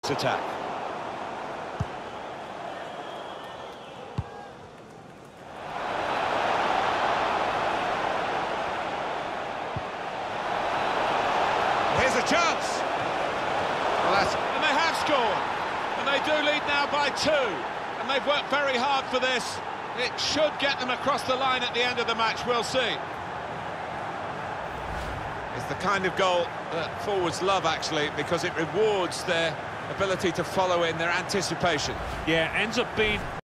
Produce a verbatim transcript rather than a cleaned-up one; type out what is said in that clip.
attack. Here's a chance. Well, that's... And they have scored. And they do lead now by two. And they've worked very hard for this. It should get them across the line at the end of the match, we'll see. It's the kind of goal that forwards love, actually, because it rewards their ability to follow in, their anticipation. Yeah, ends up being